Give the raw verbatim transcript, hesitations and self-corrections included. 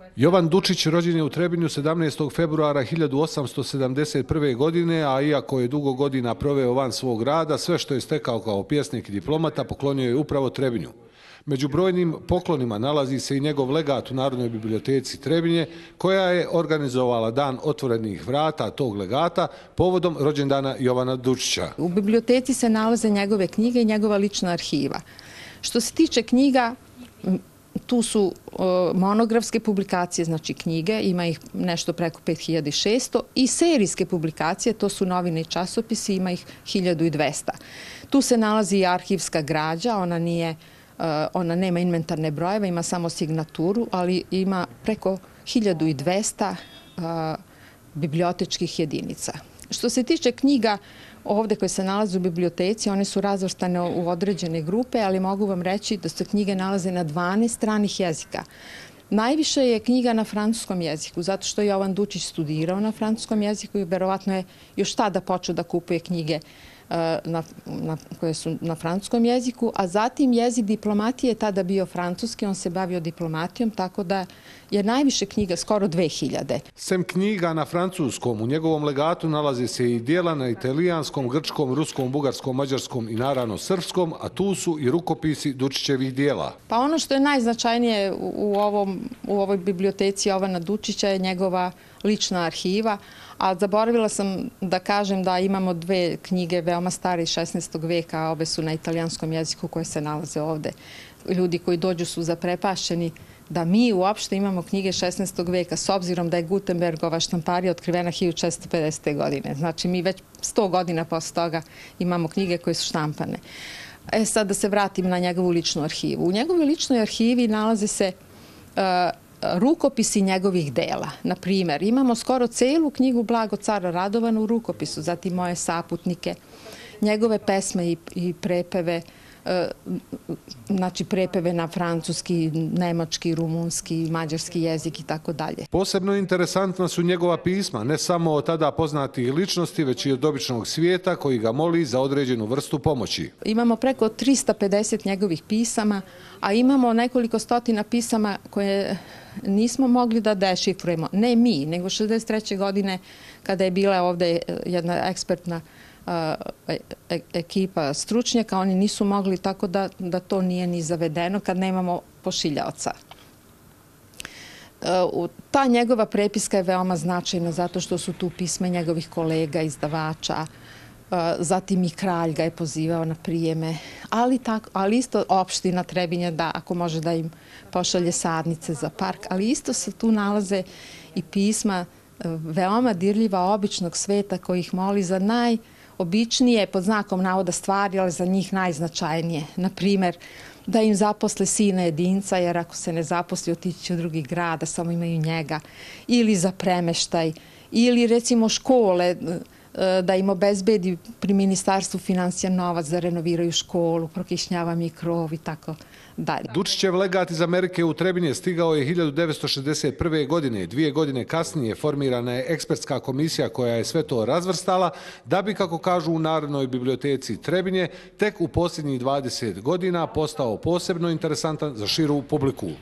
Jovan Dučić rođen je u Trebinju sedamnaestog februara hiljadu osamsto sedamdeset prve. godine, a iako je dugo godina proveo van svog rada, sve što je stekao kao pjesnik i diplomata poklonio je upravo Trebinju. Među brojnim poklonima nalazi se i njegov legat u Narodnoj biblioteci Trebinje, koja je organizovala dan otvorenih vrata tog legata povodom rođendana Jovana Dučića. U biblioteci se nalaze njegove knjige i njegova lična arhiva. Što se tiče knjiga, tu su monografske publikacije, znači knjige, ima ih nešto preko pet hiljada šesto, i serijske publikacije, to su novine i časopisi, ima ih hiljadu dvesta. Tu se nalazi i arhivska građa, ona nije ona nema inventarne brojeve, ima samo signaturu, ali ima preko hiljadu dvesta bibliotečkih jedinica. Što se tiče knjiga ovde koje se nalaze u biblioteci, one su razvrstane u određene grupe, ali mogu vam reći da se knjige nalaze na dvanaest stranih jezika. Najviše je knjiga na francuskom jeziku, zato što je Jovan Dučić studirao na francuskom jeziku i verovatno je još tada počeo da kupuje knjige Na, na, koje su na francuskom jeziku, a zatim jezik diplomatije je tada bio francuski, on se bavio diplomatijom, tako da je najviše knjiga, skoro dve hiljade. Sem knjiga na francuskom, u njegovom legatu nalaze se i dijela na italijanskom, grčkom, ruskom, bugarskom, mađarskom i naravno srpskom, a tu su i rukopisi Dučićevih dijela. Pa ono što je najznačajnije u, ovom, u ovoj biblioteci Jovana Dučića je njegova lična arhiva, a zaboravila sam da kažem da imamo dve knjige veoma stare iz šesnaestog veka, a obe su na italijanskom jeziku koje se nalaze ovde. Ljudi koji dođu su zaprepašćeni da mi uopšte imamo knjige šesnaestog veka, s obzirom da je Gutenbergova štamparija otkrivena hiljadu četiristo pedesete. godine. Znači mi već sto godina posle toga imamo knjige koje su štampane. E sad da se vratim na njegovu ličnu arhivu. U njegovoj ličnoj arhivi nalaze se uh, rukopisi njegovih dela. Na primjer, imamo skoro celu knjigu Blago cara Radovana u rukopisu, zatim moje saputnike, njegove pesme i, i prepeve, e, znači prepeve na francuski, nemački, rumunski, mađarski jezik i tako dalje. Posebno interesantna su njegova pisma, ne samo od tada poznatih ličnosti, već i od običnog svijeta koji ga moli za određenu vrstu pomoći. Imamo preko trista pedeset njegovih pisama, a imamo nekoliko stotina pisama koje nismo mogli da dešifrujemo. Ne mi, nego šezdeset treće. godine kada je bila ovde jedna ekspertna ekipa stručnjaka, oni nisu mogli, tako da, da to nije ni zavedeno kad nemamo pošiljaoca. Ta njegova prepiska je veoma značajna zato što su tu pisma njegovih kolega, izdavača, zatim i kralj ga je pozivao na prijeme, ali, tako, ali isto opština Trebinje da ako može da im pošalje sadnice za park, ali isto se tu nalaze i pisma veoma dirljiva običnog sveta koji ih moli za najobičnije, pod znakom navoda, stvari, ali za njih najznačajnije. Na primer, da im zaposle sina jedinca, jer ako se ne zaposli otići u drugi grad, da samo imaju njega, ili za premeštaj, ili recimo škole, da im obezbedi pri Ministarstvu financija novac da renoviraju školu, prokišnjava mi krov i tako dalje. Dučićev legat iz Amerike u Trebinje stigao je hiljadu devetsto šezdeset prve. godine. Dvije godine kasnije formirana je ekspertska komisija koja je sve to razvrstala, da bi, kako kažu u Narodnoj biblioteci Trebinje, tek u posljednjih dvadeset godina postao posebno interesantan za širu publiku.